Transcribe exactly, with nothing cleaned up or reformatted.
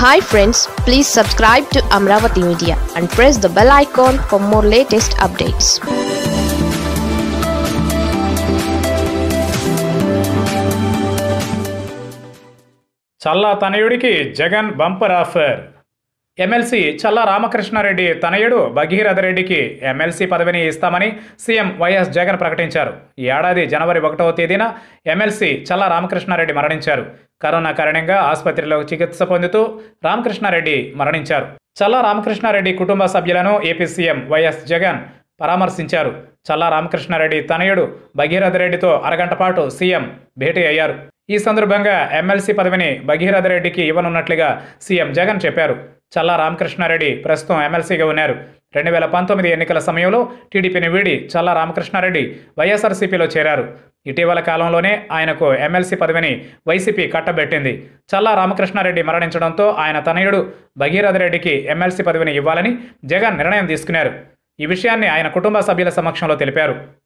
Hi friends, please subscribe to Amravati Media and press the bell icon for more latest updates. Challa తనయుడికి Jagan bumper offer. MLC Challa Ramakrishna Reddy తనయుడు భగీరథ రెడ్డికి MLC పదవిని ఇస్తామని CM YS Jagan ప్రకటించారు. ఈ ఏడాది జనవరి ఒకటవ తేదీన ఎమ్మెల్సీ చల్లా రామకృష్ణారెడ్డి మరణించారు. కరోనా కారణంగా ఆసుపత్రిలో చికిత్స పొందుతూ రామకృష్ణారెడ్డి మరణించారు. చల్లా రామకృష్ణారెడ్డి కుటుంబ సభ్యులను ఏపీ సీఎం వైఎస్ జగన్ పరామర్శించారు. చల్లా రామకృష్ణారెడ్డి తనయుడు భగీరథ రెడ్డితో అరగంట పాటు సీఎం భేటీ అయ్యారు. ఈ సందర్భంగా ఎమ్మెల్సీ పదవిని భగీరథ రెడ్డికి ఇవ్వనున్నట్లుగా సీఎం జగన్ చెప్పారు. చల్లా రామకృష్ణారెడ్డి ప్రస్తుతం ఎమ్మెల్సీగా ఉన్నారు. రెండు వేల పంతొమ్మిది ఎన్నికల సమయంలో టీడీపీని వీడి చల్లా రామకృష్ణారెడ్డి వైఎస్ఆర్సీపీలో చేరారు. ఇటీవల కాలంలోనే ఆయనకు ఎమ్మెల్సీ పదవిని వైసీపీ కట్టబెట్టింది. చల్లా రామకృష్ణారెడ్డి మరణించడంతో ఆయన తనయుడు భగీరథ రెడ్డికి ఎమ్మెల్సీ పదవిని ఇవ్వాలని జగన్ నిర్ణయం తీసుకున్నారు. ఈ విషయాన్ని ఆయన కుటుంబ సభ్యుల సమక్షంలో తెలిపారు.